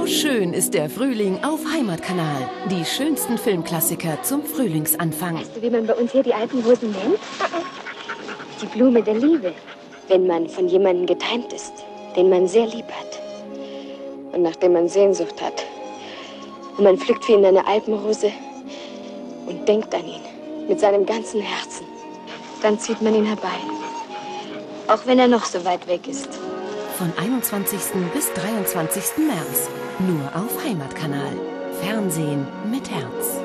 So schön ist der Frühling auf Heimatkanal. Die schönsten Filmklassiker zum Frühlingsanfang. Weißt du, wie man bei uns hier die alten Rosen nennt? Die Blume der Liebe. Wenn man von jemandem getrennt ist, den man sehr lieb hat und nach dem man Sehnsucht hat. Und man pflückt für ihn eine Alpenrose und denkt an ihn mit seinem ganzen Herzen. Dann zieht man ihn herbei, auch wenn er noch so weit weg ist. Von 21. bis 23. März. Nur auf Heimatkanal. Fernsehen mit Herz.